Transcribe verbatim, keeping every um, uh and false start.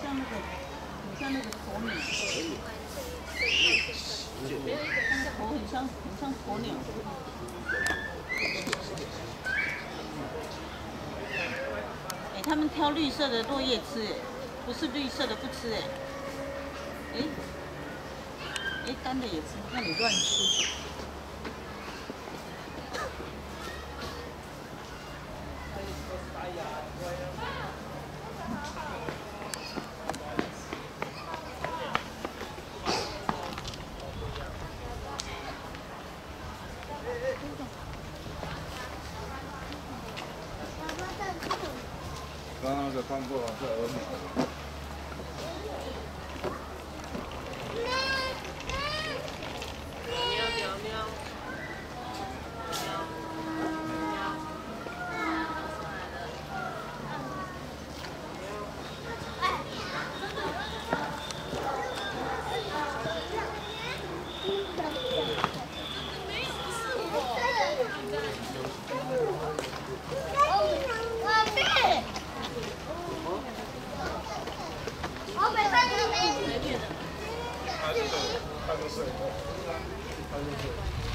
像那个，很像那个鸵鸟。头很像，很像鸵鸟。哎，他们挑绿色的落叶吃，哎，不是绿色的不吃，哎。哎，哎，干的也吃，那你乱吃。 刚刚那个看过，是鹅鸟。 喵喵喵。 他就是，他就是，他就是。